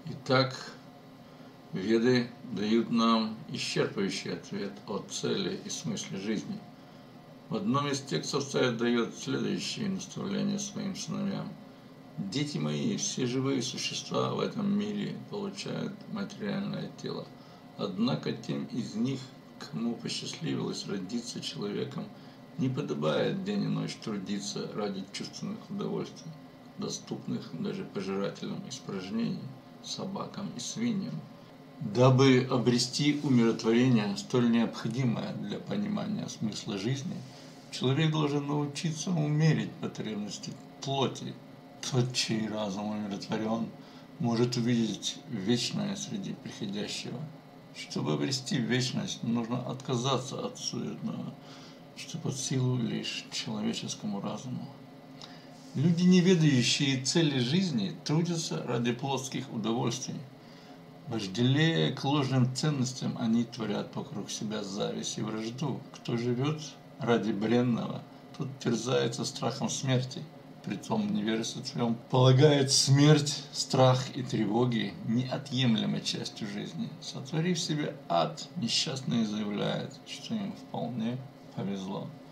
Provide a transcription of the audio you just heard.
Итак, Веды дают нам исчерпывающий ответ о цели и смысле жизни. В одном из текстов царь дает следующие наставления своим сыновьям. «Дети мои, все живые существа в этом мире получают материальное тело. Однако тем из них, кому посчастливилось родиться человеком, не подобает день и ночь трудиться ради чувственных удовольствий, доступных даже пожирателям испражнений, собакам и свиньям. Дабы обрести умиротворение, столь необходимое для понимания смысла жизни, человек должен научиться умерить потребности плоти. Тот, чей разум умиротворен, может увидеть вечное среди приходящего. Чтобы обрести вечность, нужно отказаться от суетного, что под силу лишь человеческому разуму. Люди, не ведающие цели жизни, трудятся ради плотских удовольствий. Вожделея к ложным ценностям, они творят вокруг себя зависть и вражду. Кто живет ради бренного, тот терзается страхом смерти. Притом в невежестве своем полагает смерть, страх и тревоги неотъемлемой частью жизни. Сотворив себе ад, несчастные заявляют, что им вполне повезло.